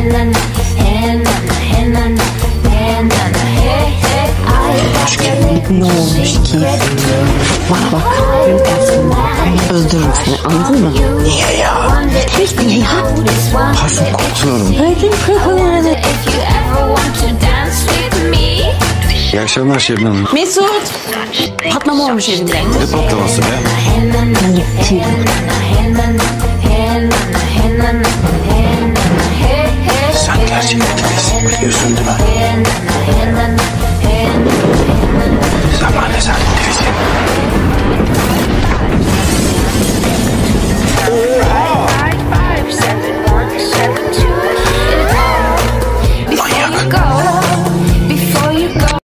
Ne olmuş ki? Bana bak. Öldürürüm seni, anladın mı? Niye ya? Niye ya? Parfüm kokluyorum. Öldüm kırpını. İyi akşamlar Şebnem Hanım. Mesut! Patlama olmuş evinde. Ne patlaması be? Sen gerçek delisin, biliyorsun değil mi? Şahane sen delisin.